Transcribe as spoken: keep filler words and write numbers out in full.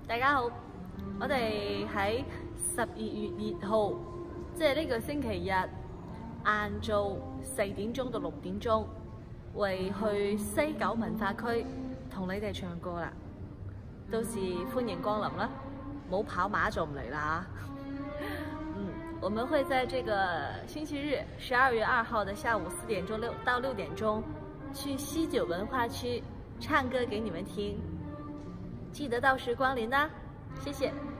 大家好，我哋喺十二月二號，即係呢個星期日晏晝四點鐘到六點鐘，會去西九文化區同你哋唱歌啦。到時歡迎光臨啦，冇跑馬就唔嚟啦。嗯，我們會在這個星期日十二月二號的下午四點鐘六到六點鐘，去西九文化區唱歌給你們聽。記得到時光臨啦，謝謝。